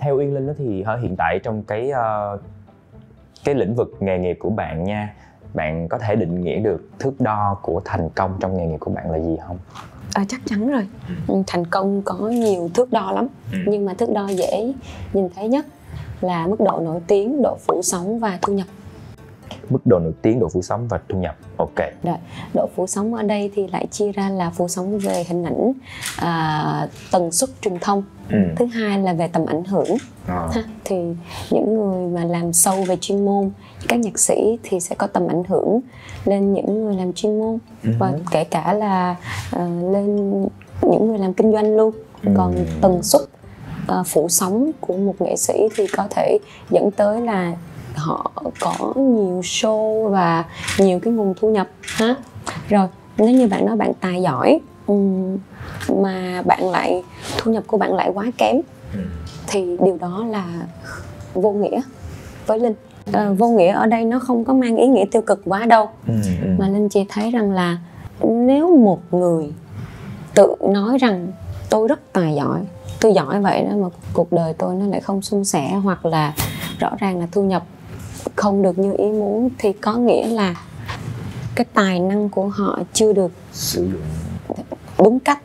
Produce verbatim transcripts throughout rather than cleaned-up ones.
theo Uyên Linh đó thì hiện tại trong cái uh, cái lĩnh vực nghề nghiệp của bạn nha, bạn có thể định nghĩa được thước đo của thành công trong nghề nghiệp của bạn là gì không? À, chắc chắn rồi. Thành công có nhiều thước đo lắm, ừ. nhưng mà thước đo dễ nhìn thấy nhất là mức độ nổi tiếng, độ phủ sóng và thu nhập. Mức độ nổi tiếng, độ phủ sóng và thu nhập. Ok. Rồi, độ phủ sóng ở đây thì lại chia ra là phủ sóng về hình ảnh, à, tần suất truyền thông. Ừ. Thứ hai là về tầm ảnh hưởng. À. Ha, thì những người mà làm sâu về chuyên môn, các nhạc sĩ thì sẽ có tầm ảnh hưởng lên những người làm chuyên môn. Ừ. Và kể cả là uh, lên những người làm kinh doanh luôn. Ừ. Còn tần suất uh, phủ sóng của một nghệ sĩ thì có thể dẫn tới là họ có nhiều show và nhiều cái nguồn thu nhập ha. Rồi, nếu như bạn nói bạn tài giỏi um, mà bạn lại thu nhập của bạn lại quá kém thì điều đó là vô nghĩa với Linh. À, vô nghĩa ở đây nó không có mang ý nghĩa tiêu cực quá đâu, mà Linh chỉ thấy rằng là nếu một người tự nói rằng tôi rất tài giỏi, tôi giỏi vậy đó mà cuộc đời tôi nó lại không suôn sẻ, hoặc là rõ ràng là thu nhập không được như ý muốn, thì có nghĩa là cái tài năng của họ chưa được sử dụng đúng cách.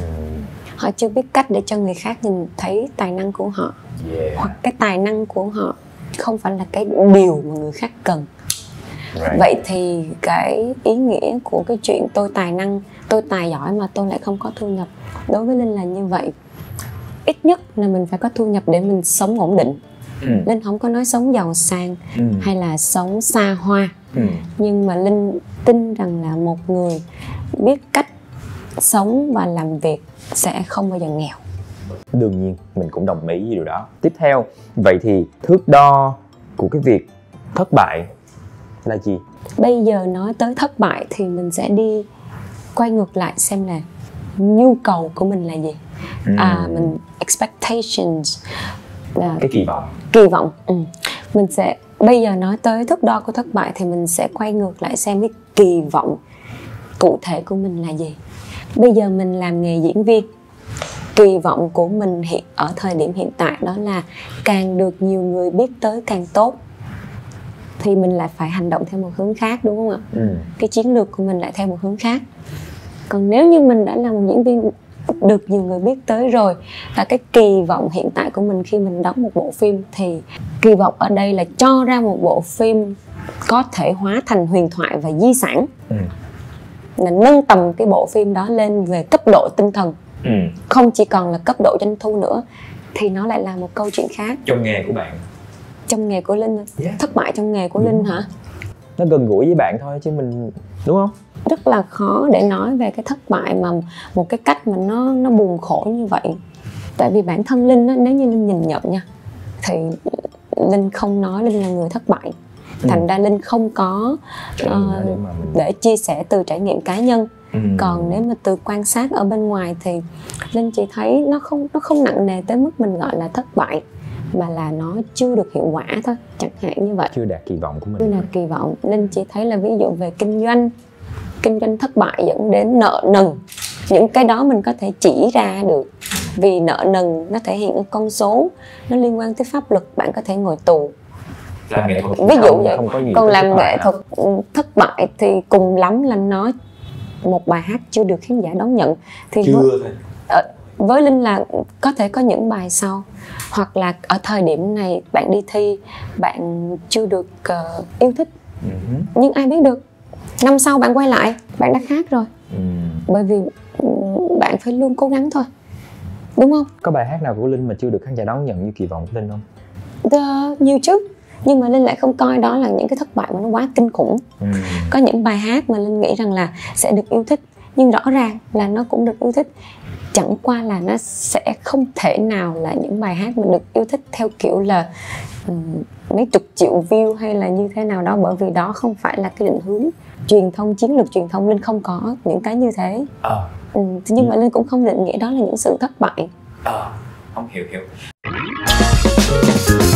Họ chưa biết cách để cho người khác nhìn thấy tài năng của họ. Yeah. Hoặc cái tài năng của họ không phải là cái điều mà người khác cần. Right. Vậy thì cái ý nghĩa của cái chuyện tôi tài năng, tôi tài giỏi mà tôi lại không có thu nhập, đối với Linh là như vậy. Ít nhất là mình phải có thu nhập để mình sống ổn định. Ừ. Linh không có nói sống giàu sang, ừ. hay là sống xa hoa, ừ. nhưng mà Linh tin rằng là một người biết cách sống và làm việc sẽ không bao giờ nghèo. Đương nhiên, mình cũng đồng ý với điều đó. Tiếp theo, vậy thì thước đo của cái việc thất bại là gì? Bây giờ nói tới thất bại thì mình sẽ đi quay ngược lại xem là nhu cầu của mình là gì. Ừ. À, mình expectations là cái kỳ vọng. Kỳ vọng. Ừ. Mình sẽ bây giờ nói tới thước đo của thất bại thì mình sẽ quay ngược lại xem cái kỳ vọng cụ thể của mình là gì. Bây giờ mình làm nghề diễn viên, kỳ vọng của mình hiện ở thời điểm hiện tại đó là càng được nhiều người biết tới càng tốt, thì mình lại phải hành động theo một hướng khác, đúng không ạ? Ừ. Cái chiến lược của mình lại theo một hướng khác. Còn nếu như mình đã là một diễn viên được nhiều người biết tới rồi, và cái kỳ vọng hiện tại của mình khi mình đóng một bộ phim, thì kỳ vọng ở đây là cho ra một bộ phim có thể hóa thành huyền thoại và di sản. Ừ. Là nâng tầm cái bộ phim đó lên về cấp độ tinh thần. Ừ. Không chỉ còn là cấp độ doanh thu nữa, thì nó lại là một câu chuyện khác. Trong nghề của bạn, trong nghề của Linh, yeah. Thất bại trong nghề của Đúng. Linh hả? Nó gần gũi với bạn thôi chứ mình, đúng không? Rất là khó để nói về cái thất bại mà một cái cách mà nó nó buồn khổ như vậy. Tại vì bản thân Linh á, nếu như Linh nhìn nhận nha, thì Linh không nói Linh là người thất bại. Thành ừ. ra Linh không có uh, để, mình... để chia sẻ từ trải nghiệm cá nhân. Ừ. Còn nếu mà từ quan sát ở bên ngoài thì Linh chỉ thấy nó không nó không nặng nề tới mức mình gọi là thất bại, mà là nó chưa được hiệu quả thôi, chẳng hạn như vậy. Chưa đạt kỳ vọng của mình. Chưa đạt kỳ vọng. Linh chỉ thấy là ví dụ về kinh doanh, kinh doanh thất bại dẫn đến nợ nần. Những cái đó mình có thể chỉ ra được. Vì nợ nần nó thể hiện con số, nó liên quan tới pháp luật, bạn có thể ngồi tù. Làm nghệ thuật ví dụ không, vậy. Không còn làm nghệ thuật thất bại thì cùng lắm là nó một bài hát chưa được khán giả đón nhận. Thì chưa với, ở, với Linh là có thể có những bài sau, hoặc là ở thời điểm này bạn đi thi, bạn chưa được uh, yêu thích. Uh-huh. Nhưng ai biết được, năm sau bạn quay lại, bạn đã khác rồi. Uh-huh. Bởi vì bạn phải luôn cố gắng thôi, đúng không? Có bài hát nào của Linh mà chưa được khán giả đón nhận như kỳ vọng của Linh không? The, nhiều chứ. Nhưng mà Linh lại không coi đó là những cái thất bại mà nó quá kinh khủng. Ừ. Có những bài hát mà Linh nghĩ rằng là sẽ được yêu thích, nhưng rõ ràng là nó cũng được yêu thích. Chẳng qua là nó sẽ không thể nào là những bài hát mà được yêu thích theo kiểu là um, mấy chục triệu view hay là như thế nào đó. Bởi vì đó không phải là cái định hướng truyền thông, chiến lược truyền thông. Linh không có những cái như thế. Ờ. Ừ, nhưng mà Linh cũng không định nghĩa đó là những sự thất bại. Ờ, không hiểu hiểu.